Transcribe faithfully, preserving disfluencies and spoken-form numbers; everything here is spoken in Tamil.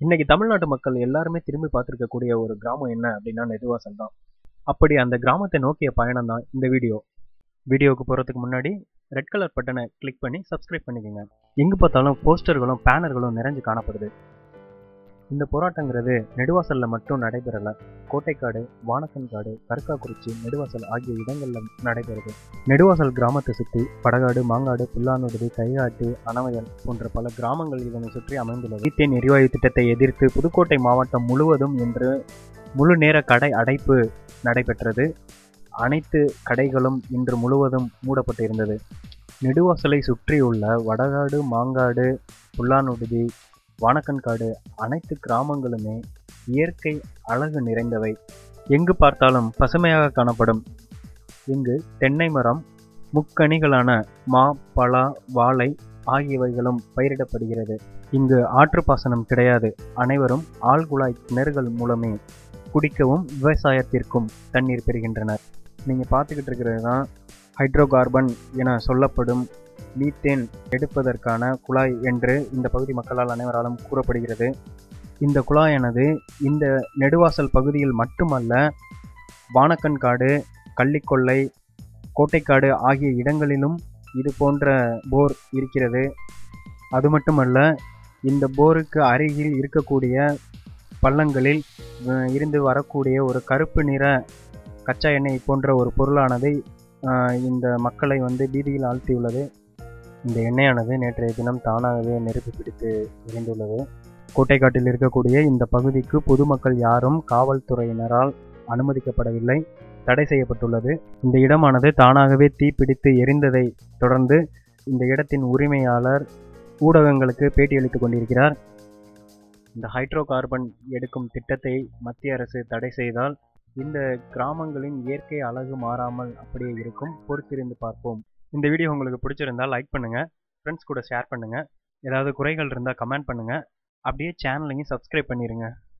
இன்னைக்கு தமிழ்நாட்டு மக்கள் எல்லாருமே திரும்பி பார்த்துருக்கக்கூடிய ஒரு கிராமம் என்ன அப்படின்னா நெடுவாசல் தான். அப்படி அந்த கிராமத்தை நோக்கிய பயணம் தான் இந்த வீடியோ. வீடியோவுக்கு போகிறதுக்கு முன்னாடி ரெட் கலர் பட்டனை கிளிக் பண்ணி சப்ஸ்கிரைப் பண்ணிக்கோங்க. எங்கே பார்த்தாலும் போஸ்டர்களும் பேனர்களும் நிறைஞ்சு காணப்படுது. இந்த போராட்டங்கிறது நெடுவாசலில் மட்டும் நடைபெறலை. கோட்டைக்காடு, வானக்கன்காடு, கருக்காக்குறிச்சி, நெடுவாசல் ஆகிய இடங்களில் நடைபெறுது. நெடுவாசல் கிராமத்தை சுற்றி படகாடு, மாங்காடு, புல்லானுடுதி, கைகாட்டி, அணவயல் போன்ற பல கிராமங்கள் இதனை சுற்றி அமைந்துள்ளது. மீத்தேன் எரிவாயு திட்டத்தை எதிர்த்து புதுக்கோட்டை மாவட்டம் முழுவதும் இன்று முழு நேர கடை அடைப்பு நடைபெற்றது. அனைத்து கடைகளும் இன்று முழுவதும் மூடப்பட்டு இருந்தது. நெடுவாசலை சுற்றியுள்ள வடகாடு, மாங்காடு, புல்லானுடுதி, வானக்கன்காடு அனைத்து கிராமங்களுமே இயற்கை அழகு நிறைந்தவை. எங்கு பார்த்தாலும் பசுமையாக காணப்படும். இங்கு தென்னை மரம், முக்கணிகளான மா, பலா, வாழை ஆகியவைகளும் பயிரிடப்படுகிறது. இங்கு ஆற்றுப்பாசனம் கிடையாது. அனைவரும் ஆழ்குழாய் கிணறுகள் மூலமே குடிக்கவும் விவசாயத்திற்கும் தண்ணீர் பெறுகின்றனர். நீங்கள் பார்த்துக்கிட்டு இருக்கிறது தான் ஹைட்ரோ கார்பன் என சொல்லப்படும் மீத்தேன் எடுப்பதற்கான குழாய் என்று இந்த பகுதி மக்களால் அனைவராலும் கூறப்படுகிறது. இந்த குழாயானது இந்த நெடுவாசல் பகுதியில் மட்டுமல்ல, வானக்கன்காடு, கள்ளிக்கொல்லை, கோட்டைக்காடு ஆகிய இடங்களிலும் இது போன்ற போர் இருக்கிறது. அது மட்டுமல்ல, இந்த போருக்கு அருகில் இருக்கக்கூடிய பள்ளங்களில் இருந்து வரக்கூடிய ஒரு கருப்பு நிற கச்சா எண்ணெய் போன்ற ஒரு பொருளானது இந்த மக்களை வந்து பீதியில் ஆழ்த்தியுள்ளது. இந்த எண்ணெயானது நேற்றைய தினம் தானாகவே நெருப்பு பிடித்து எரிந்துள்ளது. கோட்டைக்காட்டில் இருக்கக்கூடிய இந்த பகுதிக்கு பொதுமக்கள் யாரும் காவல்துறையினரால் அனுமதிக்கப்படவில்லை, தடை செய்யப்பட்டுள்ளது. இந்த இடமானது தானாகவே தீப்பிடித்து எரிந்ததை தொடர்ந்து இந்த இடத்தின் உரிமையாளர் ஊடகங்களுக்கு பேட்டியளித்துக் கொண்டிருக்கிறார். இந்த ஹைட்ரோ கார்பன் எடுக்கும் திட்டத்தை மத்திய அரசு தடை செய்தால் இந்த கிராமங்களின் இயற்கை அழகு மாறாமல் அப்படியே இருக்கும். பொறுத்திருந்து பார்ப்போம். இந்த வீடியோ உங்களுக்கு பிடிச்சிருந்தால் லைக் பண்ணுங்கள், ஃப்ரெண்ட்ஸ் கூட ஷேர் பண்ணுங்கள். ஏதாவது குறைகள் இருந்தால் கமெண்ட் பண்ணுங்கள். அப்படியே சேனலையும் சப்ஸ்கிரைப் பண்ணிடுங்க.